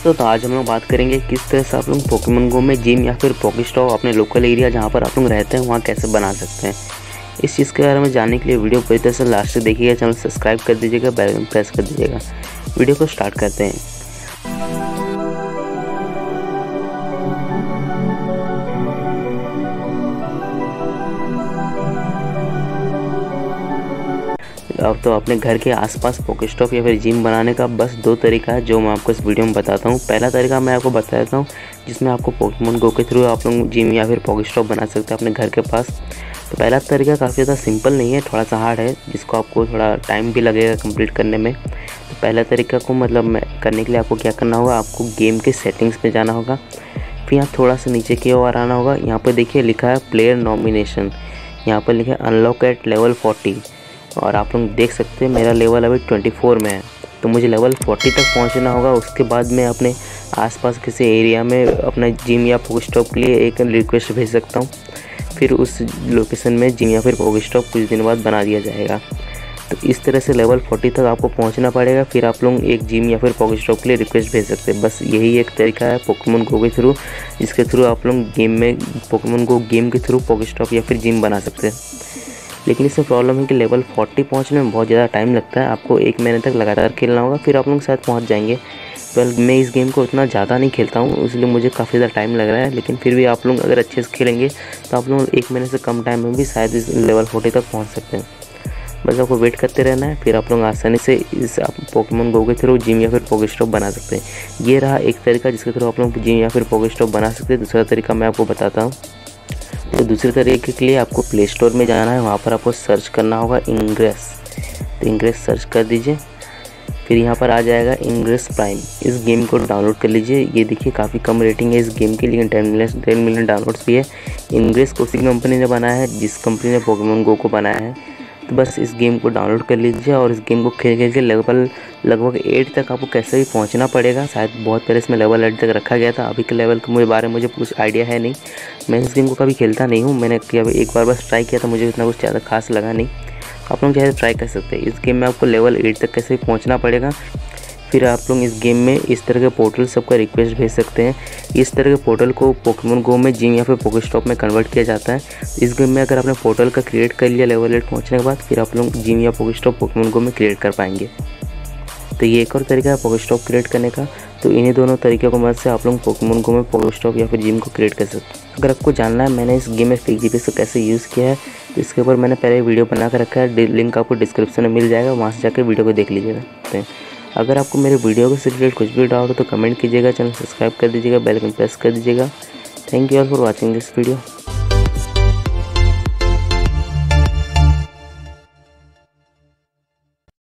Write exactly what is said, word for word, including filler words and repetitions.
दोस्तों, तो आज हम लोग बात करेंगे किस तरह से आप लोग पोकेमॉन गो में जिम या फिर पोकेस्टॉप अपने लोकल एरिया जहां पर आप लोग रहते हैं वहां कैसे बना सकते हैं। इस चीज़ के बारे में जानने के लिए वीडियो पूरी तरह से लास्ट तक देखिएगा। चैनल सब्सक्राइब कर दीजिएगा, बेल आइकन प्रेस कर दीजिएगा। वीडियो को स्टार्ट करते हैं। अब तो अपने घर के आसपास पोकेस्टॉप या फिर जिम बनाने का बस दो तरीका है जो मैं आपको इस वीडियो में बताता हूँ। पहला तरीका मैं आपको बता देता हूँ जिसमें आपको पोकेमॉन गो के थ्रू आप लोग जिम या फिर पोकेस्टॉप बना सकते हैं अपने घर के पास। तो पहला तरीका काफ़ी ज़्यादा सिंपल नहीं है, थोड़ा सा हार्ड है, जिसको आपको थोड़ा टाइम भी लगेगा कंप्लीट करने में। तो पहला तरीका को मतलब करने के लिए आपको क्या करना होगा, आपको गेम के सेटिंग्स में जाना होगा। फिर यहाँ थोड़ा सा नीचे की ओर आना होगा। यहाँ पर देखिए लिखा है प्लेयर नॉमिनेशन, यहाँ पर लिखा है अनलॉक एट लेवल फोर्टी। और आप लोग देख सकते हैं मेरा लेवल अभी चौबीस में है, तो मुझे लेवल चालीस तक पहुंचना होगा। उसके बाद मैं अपने आसपास किसी एरिया में अपना जिम या पोकेस्टॉप के लिए एक रिक्वेस्ट भेज सकता हूं। फिर उस लोकेशन में जिम या फिर पोकेस्टॉप कुछ दिन बाद बना दिया जाएगा। तो इस तरह से लेवल चालीस तक आपको पहुंचना पड़ेगा। फिर आप लोग एक जिम या फिर पोकेस्टॉप के लिए रिक्वेस्ट भेज सकते हैं। बस यही एक तरीका है पोकेमॉन गो के थ्रू, जिसके थ्रू आप लोग गेम में पोकेमॉन गो गेम के थ्रू पोकेस्टॉप या फिर जिम बना सकते हैं। लेकिन इसमें प्रॉब्लम है कि लेवल चालीस पहुंचने में बहुत ज़्यादा टाइम लगता है। आपको एक महीने तक लगातार खेलना होगा, फिर आप लोग शायद पहुंच जाएंगे। वेल मैं इस गेम को इतना ज़्यादा नहीं खेलता हूं, इसलिए मुझे काफ़ी ज़्यादा टाइम लग रहा है। लेकिन फिर भी आप लोग अगर अच्छे से खेलेंगे तो आप लोग एक महीने से कम टाइम में भी शायद इस लेवल चालीस तक पहुँच सकते हैं। बस आपको वेट करते रहना है, फिर आप लोग आसानी से इस पोकेमॉन गो के थ्रू जिम या फिर पोकेस्टॉप बना सकते हैं। ये रहा एक तरीका जिसके थ्रू आप लोग जिम या फिर पोकेस्टॉप बना सकते हैं। दूसरा तरीका मैं आपको बताता हूँ। तो दूसरे तरीके के लिए आपको प्ले स्टोर में जाना है, वहाँ पर आपको सर्च करना होगा इंग्रेस। तो इंग्रेस सर्च कर दीजिए, फिर यहाँ पर आ जाएगा इंग्रेस प्राइम। इस गेम को डाउनलोड कर लीजिए। ये देखिए काफ़ी कम रेटिंग है इस गेम की, लेकिन ten million ten million downloads भी है। इंग्रेस को उसी कंपनी ने बनाया है जिस कंपनी ने पोकेमॉन गो को बनाया है। तो बस इस गेम को डाउनलोड कर लीजिए और इस गेम को खेल खेल के लेवल लगभग एट तक आपको कैसे भी पहुंचना पड़ेगा। शायद बहुत पहले इसमें लेवल एट तक रखा गया था, अभी के लेवल के मुझे बारे में मुझे कुछ आइडिया है नहीं। मैं इस गेम को कभी खेलता नहीं हूँ, मैंने एक बार बस ट्राई किया था, मुझे इतना कुछ ज़्यादा खास लगा नहीं। आप लोग चाहे ट्राई कर सकते हैं। इस गेम में आपको लेवल एट तक कैसे भी पहुँचना पड़ेगा। फिर आप लोग इस गेम में इस तरह के पोर्टल सबका रिक्वेस्ट भेज सकते हैं। इस तरह के पोर्टल को पोकेमॉन गो में जिम या फिर पोकेस्टॉप में कन्वर्ट किया जाता है। इस गेम में अगर आपने पोर्टल का क्रिएट कर लिया लेवल एट पहुंचने के बाद, फिर आप लोग जिम या पोकेस्टॉप पोकेमॉन गो में क्रिएट कर पाएंगे। तो ये एक और तरीका है पोकेस्टॉप क्रिएट करने का। तो इन्हीं दोनों तरीक़ों की मदद से आप लोग पोकेमॉन गो में पोकेस्टॉप या फिर जिम को क्रिएट कर सकते हैं। अगर आपको जानना है मैंने इस गेम में फ्री जीपीएस को कैसे यूज़ किया है, तो इसके ऊपर मैंने पहले वीडियो बना कर रखा है, लिंक आपको डिस्क्रिप्शन में मिल जाएगा, वहाँ से जाकर वीडियो को देख लीजिएगा। अगर आपको मेरे वीडियो के रिलेटेड कुछ भी डाउट हो तो कमेंट कीजिएगा, चैनल सब्सक्राइब कर दीजिएगा, बेल आइकन प्रेस कर दीजिएगा। Thank you all for watching this video.